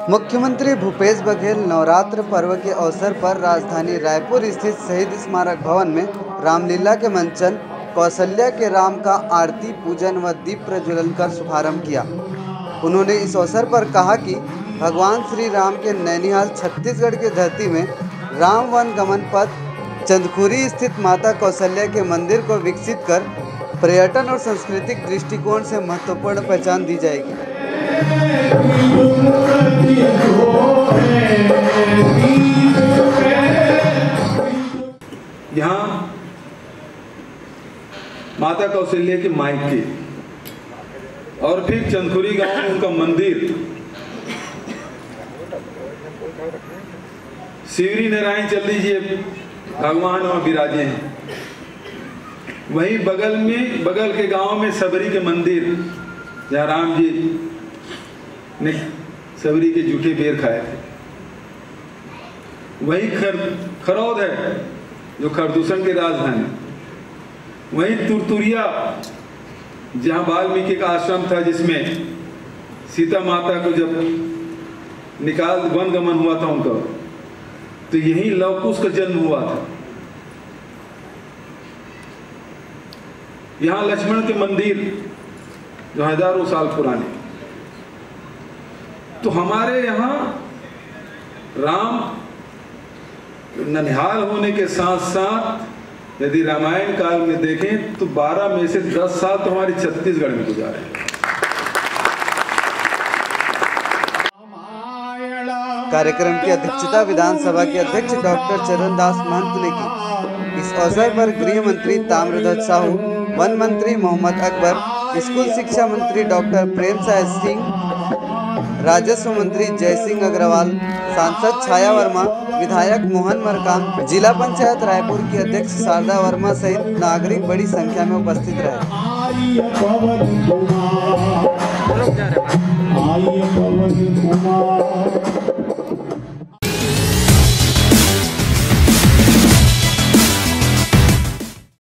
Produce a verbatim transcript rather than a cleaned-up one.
मुख्यमंत्री भूपेश बघेल नवरात्र पर्व के अवसर पर राजधानी रायपुर स्थित शहीद स्मारक भवन में रामलीला के मंचन कौशल्या के राम का आरती पूजन व दीप प्रज्वलन कर शुभारंभ किया। उन्होंने इस अवसर पर कहा कि भगवान श्री राम के नैनीहाल छत्तीसगढ़ की धरती में राम वन गमन पथ चंदखुरी स्थित माता कौशल्या के मंदिर को विकसित कर पर्यटन और सांस्कृतिक दृष्टिकोण से महत्वपूर्ण पहचान दी जाएगी। यहाँ माता कौशल्या के मायके और फिर चंदखुरी गांव में उनका मंदिर शिवरी नारायण चल लीजिए भगवान वहाँ विराजे हैं। वहीं बगल में बगल के गांव में सबरी के मंदिर जहाँ राम जी ने सबरी के जूठे बेर खाए थे। वहीं खर खरौद है जो खरदूषण की राजधानी। वहीं तुरतुरिया जहाँ वाल्मीकि का आश्रम था जिसमें सीता माता को जब निकाल वन गमन हुआ था उनका, तो यहीं लव कुश का जन्म हुआ था। यहाँ लक्ष्मण के मंदिर जो हजारों साल पुराने। तो हमारे यहाँ राम ननिहाल होने के साथ साथ यदि रामायण काल में देखें तो बारह में से दस साल तो हमारे छत्तीसगढ़ में गुजारे हैं। कार्यक्रम की अध्यक्षता विधानसभा के अध्यक्ष डॉक्टर चरणदास महंत ने की। इस अवसर पर गृह मंत्री ताम्रध्वज साहू, वन मंत्री मोहम्मद अकबर, स्कूल शिक्षा मंत्री डॉक्टर प्रेमसाय सिंह, राजस्व मंत्री जयसिंह अग्रवाल, सांसद छाया वर्मा, विधायक मोहन मरकाम, जिला पंचायत रायपुर की अध्यक्ष शारदा वर्मा सहित नागरिक बड़ी संख्या में उपस्थित रहे।